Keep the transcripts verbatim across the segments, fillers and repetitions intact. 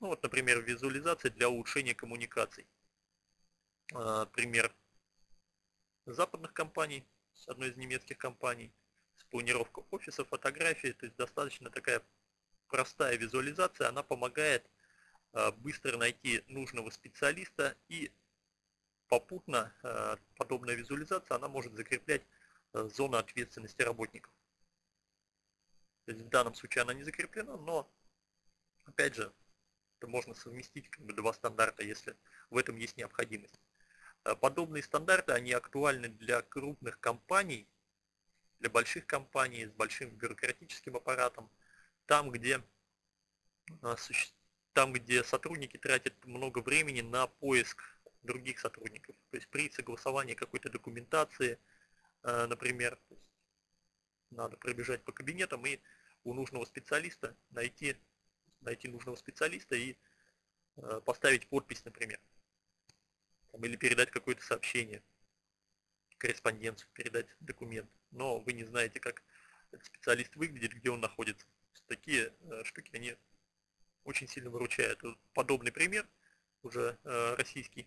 Ну вот, например, визуализация для улучшения коммуникаций. А, Пример западных компаний, с одной из немецких компаний, с планировкой офиса, фотографии, то есть достаточно такая простая визуализация, она помогает а, быстро найти нужного специалиста, и попутно а, подобная визуализация, она может закреплять а, зону ответственности работников. То есть в данном случае она не закреплена, но опять же это можно совместить как бы два стандарта, если в этом есть необходимость. А, Подобные стандарты, они актуальны для крупных компаний, для больших компаний с большим бюрократическим аппаратом, там, где, а, там, где сотрудники тратят много времени на поиск других сотрудников. То есть при согласовании какой-то документации, а, например, то есть надо пробежать по кабинетам и у нужного специалиста найти, найти нужного специалиста и а, поставить подпись, например, или передать какое-то сообщение, корреспонденцию, передать документ. Но вы не знаете, как этот специалист выглядит, где он находится. Такие э, штуки, они очень сильно выручают. Вот подобный пример, уже э, российский.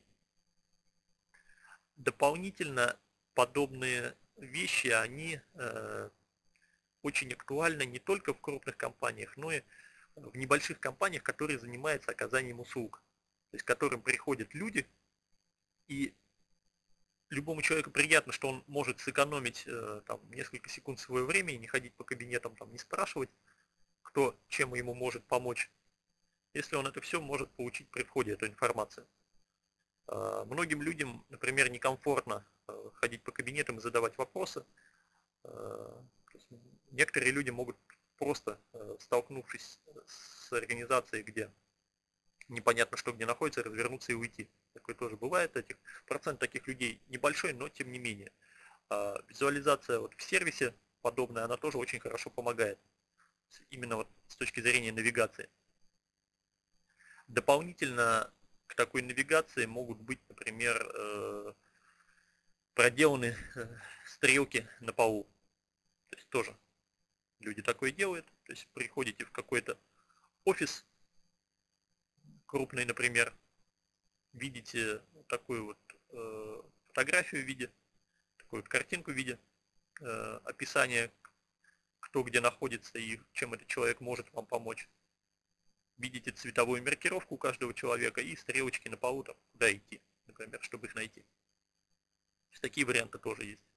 Дополнительно подобные вещи, они э, очень актуальны не только в крупных компаниях, но и в небольших компаниях, которые занимаются оказанием услуг. То есть к которым приходят люди, и любому человеку приятно, что он может сэкономить э, там, несколько секунд своего времени, не ходить по кабинетам, там, не спрашивать, кто чем ему может помочь, если он это все может получить при входе, эту информацию. Э, Многим людям, например, некомфортно э, ходить по кабинетам и задавать вопросы. Э, Некоторые люди могут просто, э, столкнувшись с организацией, где непонятно что где находится, развернуться и уйти. Такое тоже бывает. Этих, процент таких людей небольшой, но тем не менее. А, визуализация вот в сервисе подобная, она тоже очень хорошо помогает. Именно вот с точки зрения навигации. Дополнительно к такой навигации могут быть, например, э, проделаны э, стрелки на полу. То есть тоже люди такое делают. То есть приходите в какой-то офис крупный, например, видите такую вот э, фотографию в виде, такую вот картинку в виде э, описания, кто где находится и чем этот человек может вам помочь. Видите цветовую маркировку у каждого человека и стрелочки на полу, там, куда идти, например, чтобы их найти. То есть такие варианты тоже есть.